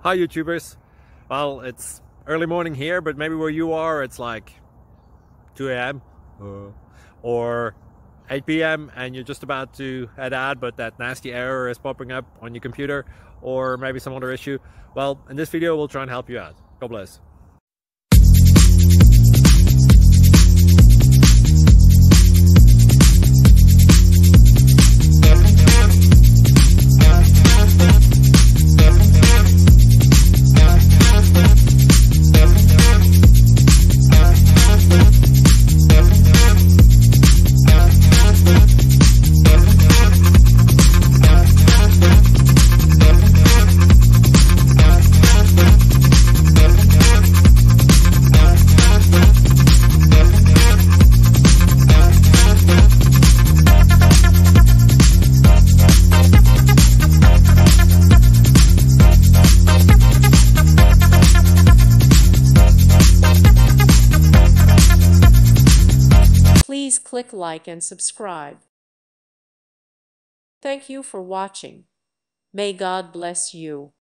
Hi YouTubers. Well, it's early morning here, but maybe where you are it's like 2 a.m. or 8 p.m. and you're just about to head out, but that nasty error is popping up on your computer, or maybe some other issue. Well, in this video we'll try and help you out. God bless. Please click like and subscribe. Thank you for watching. May God bless you.